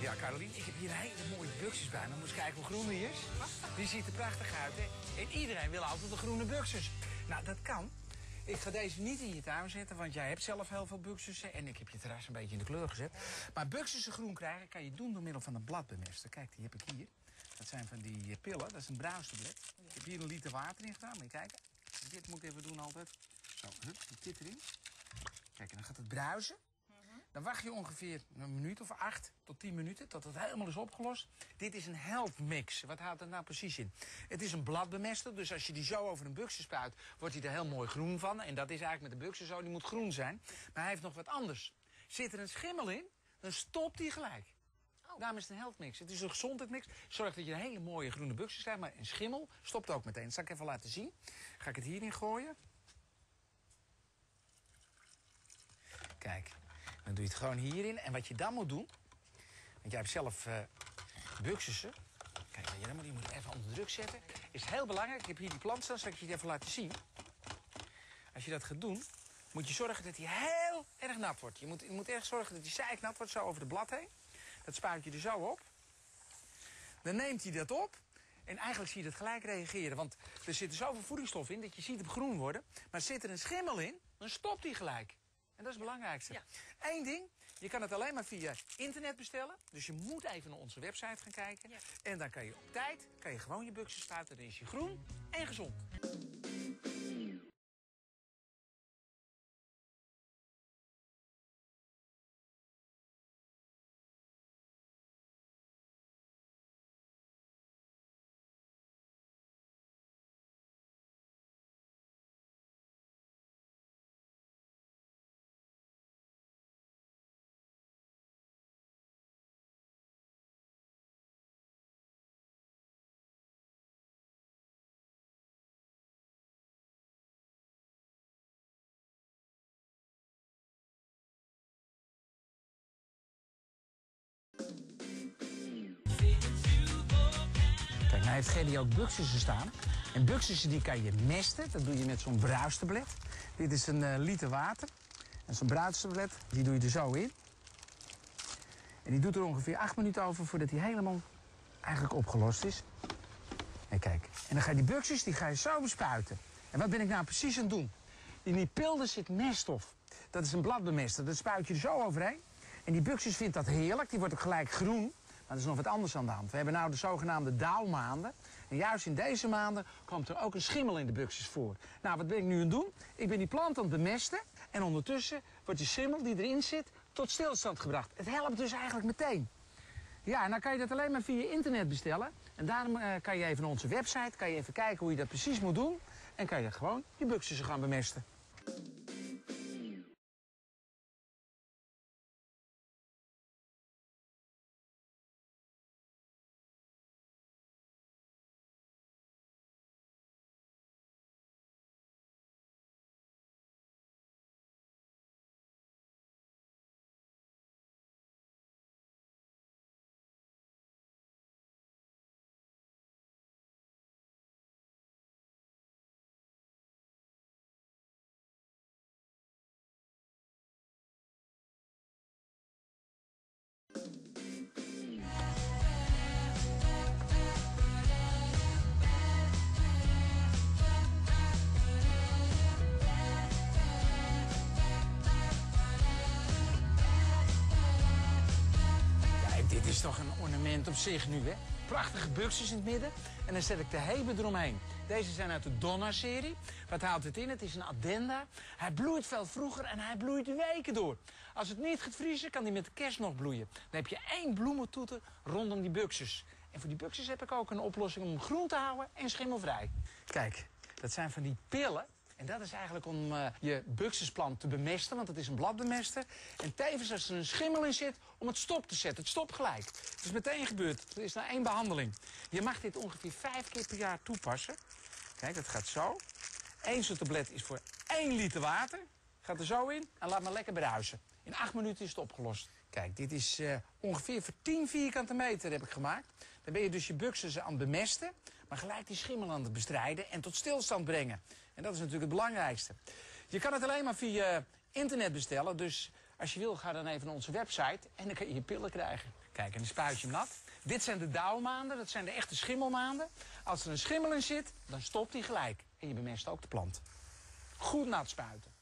Ja, Carolien, ik heb hier hele mooie buxus bij me. Moet eens kijken hoe groen die is. Die ziet er prachtig uit, hè? En iedereen wil altijd een groene buxus. Nou, dat kan. Ik ga deze niet in je tuin zetten, want jij hebt zelf heel veel buxussen. En ik heb je terras een beetje in de kleur gezet. Maar buxussen groen krijgen kan je doen door middel van een bladbemester. Kijk, die heb ik hier. Dat zijn van die pillen, dat is een bruistablet. Ik heb hier een liter water in gedaan, moet je kijken. Dit moet ik even doen altijd. Zo, hup, dit erin. Kijk, en dan gaat het bruisen. Dan wacht je ongeveer een minuut of 8 tot 10 minuten tot het helemaal is opgelost. Dit is een health mix. Wat houdt dat nou precies in? Het is een bladbemester, dus als je die zo over een buxus spuit, wordt hij er heel mooi groen van. En dat is eigenlijk met de buxus zo, die moet groen zijn. Maar hij heeft nog wat anders. Zit er een schimmel in, dan stopt hij gelijk. Daarom is het een health mix. Het is een gezondheidsmix. Zorgt dat je een hele mooie groene buxus krijgt, maar een schimmel stopt ook meteen. Dat zal ik even laten zien. Ga ik het hierin gooien. Kijk. Dan doe je het gewoon hierin. En wat je dan moet doen... Want jij hebt zelf buxussen. Kijk, die moet je even onder druk zetten. Is heel belangrijk. Ik heb hier die plant staan. Zal ik je het even laten zien. Als je dat gaat doen, moet je zorgen dat hij heel erg nat wordt. Je moet echt zorgen dat hij zeiknat wordt, zo over de blad heen. Dat spuit je er zo op. Dan neemt hij dat op. En eigenlijk zie je dat gelijk reageren. Want er zit zoveel voedingsstof in dat je ziet hem groen worden. Maar zit er een schimmel in, dan stopt hij gelijk. En dat is het belangrijkste. Ja. Eén ding, je kan het alleen maar via internet bestellen. Dus je moet even naar onze website gaan kijken. Ja. En dan kan je op tijd gewoon je buxus spuiten. Dan is hij groen en gezond. Kijk, nou heeft Gerry ook buxussen staan. En buxussen die kan je mesten. Dat doe je met zo'n bruistablet. Dit is een liter water. En zo'n bruistablet, die doe je er zo in. En die doet er ongeveer 8 minuten over voordat hij helemaal eigenlijk opgelost is. En kijk, en dan ga je die buxus, die ga je zo bespuiten. En wat ben ik nou precies aan het doen? In die pilden zit meststof. Dat is een bladbemester. Dat spuit je er zo overheen. En die buxus vindt dat heerlijk. Die wordt ook gelijk groen. Maar er is nog wat anders aan de hand. We hebben nou de zogenaamde dauwmaanden. En juist in deze maanden komt er ook een schimmel in de buxus voor. Nou, wat ben ik nu aan het doen? Ik ben die plant aan het bemesten. En ondertussen wordt die schimmel die erin zit tot stilstand gebracht. Het helpt dus eigenlijk meteen. Ja, en dan kan je dat alleen maar via internet bestellen. En daarom kan je even naar onze website, kan je even kijken hoe je dat precies moet doen. En kan je gewoon je buxussen gaan bemesten. Dit is toch een ornament op zich nu, hè? Prachtige buxus in het midden. En dan zet ik de heben eromheen. Deze zijn uit de Donna-serie. Wat houdt het in? Het is een addenda. Hij bloeit veel vroeger en hij bloeit weken door. Als het niet gaat vriezen, kan hij met de kerst nog bloeien. Dan heb je 1 bloementoeter rondom die buxus. En voor die buxus heb ik ook een oplossing om hem groen te houden en schimmelvrij. Kijk, dat zijn van die pillen. En dat is eigenlijk om je buxusplant te bemesten, want het is een bladbemester. En tevens als er een schimmel in zit, om het stop te zetten. Het stopt gelijk. Het is meteen gebeurd. Het is na 1 behandeling. Je mag dit ongeveer 5 keer per jaar toepassen. Kijk, dat gaat zo. 1 zo'n tablet is voor 1 liter water. Gaat er zo in en laat maar lekker bruisen. In 8 minuten is het opgelost. Kijk, dit is ongeveer voor 10 vierkante meter heb ik gemaakt. Dan ben je dus je buxussen aan het bemesten, maar gelijk die schimmel aan het bestrijden en tot stilstand brengen. En dat is natuurlijk het belangrijkste. Je kan het alleen maar via internet bestellen, dus Als je wil, ga dan even naar onze website en dan kan je je pillen krijgen. Kijk, en dan spuit je hem nat. Dit zijn de dauwmaanden, dat zijn de echte schimmelmaanden. Als er een schimmel in zit, dan stopt hij gelijk. En je bemest ook de plant. Goed nat spuiten.